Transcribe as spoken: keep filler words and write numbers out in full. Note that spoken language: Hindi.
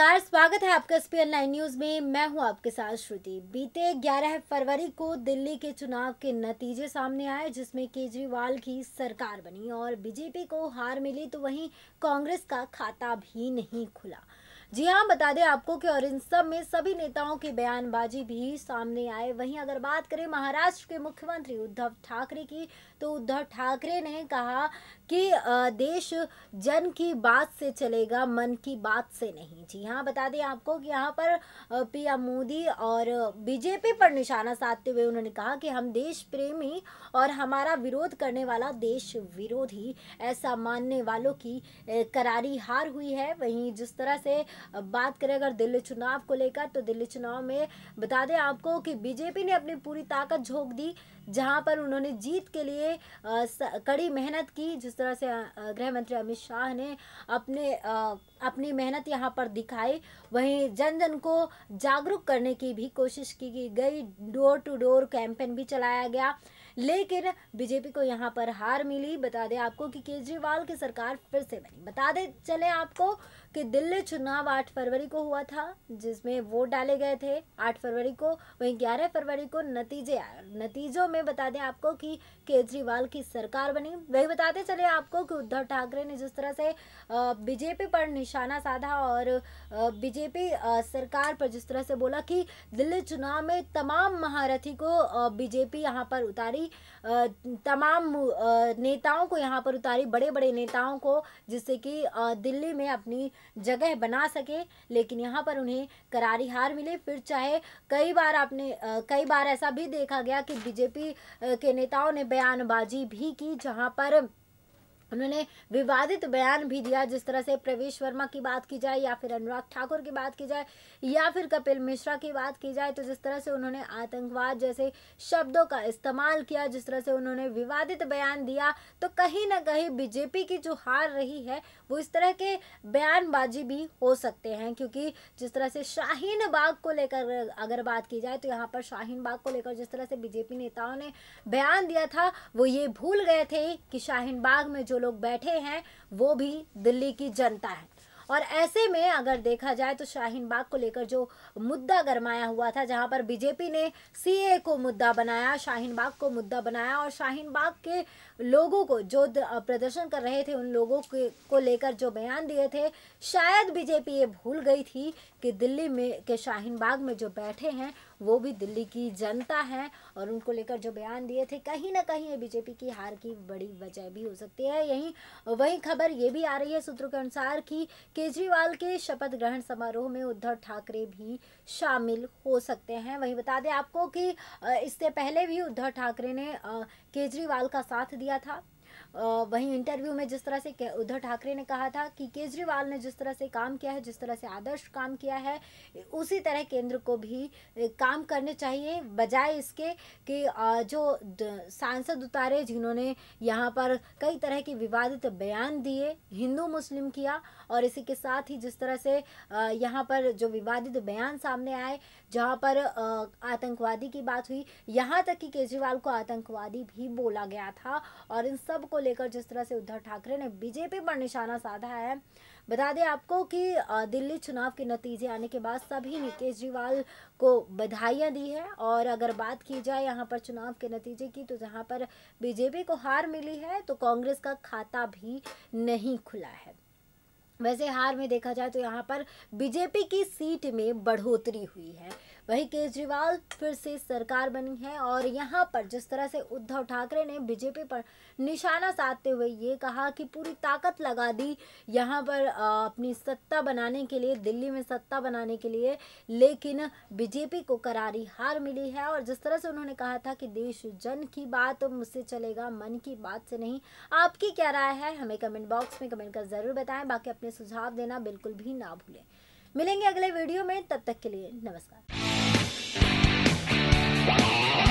नमस्कार, स्वागत है आपका S P N nine news में। मैं हूं आपके साथ श्रुति। बीते ग्यारह फरवरी को दिल्ली के चुनाव के नतीजे सामने आए, जिसमें केजरीवाल की सरकार बनी और बीजेपी को हार मिली, तो वहीं कांग्रेस का खाता भी नहीं खुला। जी हां, बता दें आपको कि और इन सब में सभी नेताओं की बयानबाजी भी सामने आए। वहीं अगर बात करें महाराष्ट्र के मुख्यमंत्री उद्धव ठाकरे की, तो उद्धव ठाकरे ने कहा कि देश जन की बात से चलेगा, मन की बात से नहीं। जी हाँ, बता दें आपको कि यहाँ पर पीएम मोदी और बीजेपी पर निशाना साधते हुए उन्होंने कहा कि हम देश प्रेमी और हमारा विरोध करने वाला देश विरोधी, ऐसा मानने वालों की करारी हार हुई है। वहीं जिस तरह से बात करें अगर दिल्ली चुनाव को लेकर, तो दिल्ली चुनाव में बता दें आपको कि बीजेपी ने अपनी पूरी ताकत झोंक दी, जहां पर उन्होंने जीत के लिए कड़ी मेहनत की। जिस तरह से गृह मंत्री अमित शाह ने अपने आ, अपनी मेहनत यहां पर दिखाई, वहीं जन जन को जागरूक करने की भी कोशिश की गई, डोर टू डोर कैंपेन भी चलाया गया, लेकिन बीजेपी को यहां पर हार मिली। बता दें आपको कि केजरीवाल की सरकार फिर से बनी। बता दें चले आपको कि दिल्ली चुनाव आठ फरवरी को हुआ था, जिसमें वोट डाले गए थे आठ फरवरी को। वहीं ग्यारह फरवरी को नतीजे आए। नतीजों में बता दें आपको कि केजरीवाल की सरकार बनी। वही बताते चले आपको कि उद्धव ठाकरे ने जिस तरह से बीजेपी पर निशाना साधा और बीजेपी सरकार पर जिस तरह से बोला कि दिल्ली चुनाव में तमाम महारथी को बीजेपी यहाँ पर उतारी, तमाम नेताओं को यहाँ पर उतारी, बड़े बड़े नेताओं को, जिससे कि दिल्ली में अपनी जगह बना सके, लेकिन यहाँ पर उन्हें करारी हार मिली। फिर चाहे कई बार आपने कई बार ऐसा भी देखा गया कि बीजेपी के नेताओं ने बयानबाजी भी की, जहाँ पर उन्होंने विवादित बयान भी दिया। जिस तरह से प्रवेश वर्मा की बात की जाए, या फिर अनुराग ठाकुर की बात की जाए, या फिर कपिल मिश्रा की बात की जाए, तो जिस तरह से उन्होंने आतंकवाद जैसे शब्दों का इस्तेमाल किया, जिस तरह से उन्होंने विवादित बयान दिया, तो कहीं ना कहीं बीजेपी की जो हार रही है वो इस तरह के बयानबाजी भी हो सकते हैं। क्योंकि जिस तरह से शाहीन बाग को लेकर अगर बात की जाए, तो यहाँ पर शाहीन बाग को लेकर जिस तरह से बीजेपी नेताओं ने बयान दिया था, वो ये भूल गए थे कि शाहीन बाग में जो लोग बैठे हैं वो भी दिल्ली की जनता है। और ऐसे में अगर देखा जाए तो शाहीन बाग को लेकर जो मुद्दा गरमाया हुआ था, जहां पर बीजेपी ने सीए को मुद्दा बनाया, शाहीन बाग को मुद्दा बनाया, और शाहीन बाग के लोगों को जो प्रदर्शन कर रहे थे उन लोगों के को लेकर जो बयान दिए थे, शायद बीजेपी ये भूल गई थी कि दिल्ली में के शाहीन बाग में जो बैठे हैं वो भी दिल्ली की जनता है, और उनको लेकर जो बयान दिए थे, कहीं ना कहीं ये बीजेपी की हार की बड़ी वजह भी हो सकती है। यही वही खबर ये भी आ रही है सूत्रों के अनुसार कि केजरीवाल के शपथ ग्रहण समारोह में उद्धव ठाकरे भी शामिल हो सकते हैं। वहीं बता दें आपको कि इससे पहले भी उद्धव ठाकरे ने केजरीवाल का साथ दिया था। वहीं इंटरव्यू में जिस तरह से उद्धव ठाकरे ने कहा था कि केजरीवाल ने जिस तरह से काम किया है, जिस तरह से आदर्श काम किया है, उसी तरह केंद्र को भी काम करने चाहिए, बजाय इसके कि जो सांसद उतारे जिन्होंने यहाँ पर कई तरह के विवादित बयान दिए, हिंदू मुस्लिम किया। और इसी के साथ ही जिस तरह से यहाँ पर जो विवादित बयान सामने आए, जहाँ पर आतंकवादी की बात हुई, यहाँ तक कि केजरीवाल को आतंकवादी भी बोला गया था, और इन सब को लेकर जिस तरह से उद्धव ठाकरे ने बीजेपी पर निशाना साधा है। बता दें आपको कि दिल्ली चुनाव के नतीजे आने के बाद सभी ने केजरीवाल को बधाइयां दी है। और अगर बात की जाए यहाँ पर चुनाव के नतीजे की, तो जहाँ पर बीजेपी को हार मिली है, तो कांग्रेस का खाता भी नहीं खुला है। वैसे हार में देखा जाए तो यहाँ पर बीजेपी की सीट में बढ़ोतरी हुई है। वहीं केजरीवाल फिर से सरकार बनी है, और यहाँ पर जिस तरह से उद्धव ठाकरे ने बीजेपी पर निशाना साधते हुए ये कहा कि पूरी ताकत लगा दी यहाँ पर अपनी सत्ता बनाने के लिए, दिल्ली में सत्ता बनाने के लिए, लेकिन बीजेपी को करारी हार मिली है। और जिस तरह से उन्होंने कहा था कि देश जन की बात मुझसे चलेगा, मन की बात से नहीं। आपकी क्या राय है, हमें कमेंट बॉक्स में कमेंट कर जरूर बताएं। बाकी अपने सुझाव देना बिल्कुल भी ना भूलें। मिलेंगे अगले वीडियो में, तब तक के लिए नमस्कार।